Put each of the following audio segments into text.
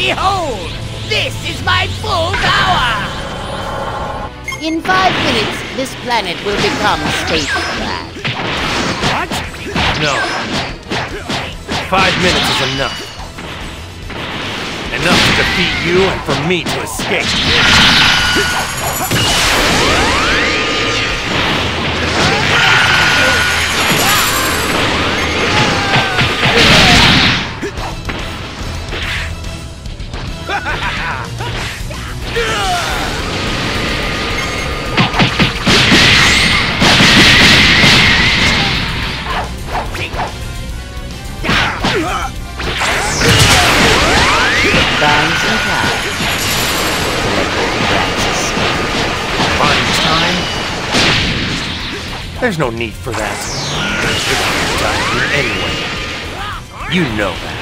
Behold! This is my full power! In 5 minutes, this planet will become statecraft. What? No. 5 minutes is enough. Enough to defeat you and for me to escape. Bouncing clouds. Fine time? There's no need for that. You're gonna die anyway. You know that.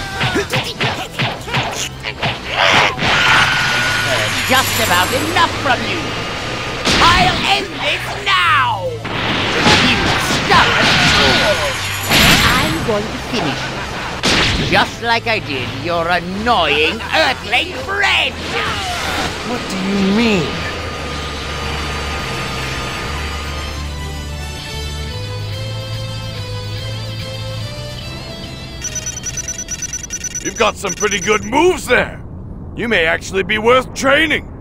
Just about enough from you. I'll end this now! You stubborn fool! I'm going to finish you. Just like I did your annoying Earthling friend! What do you mean? You've got some pretty good moves there. You may actually be worth training.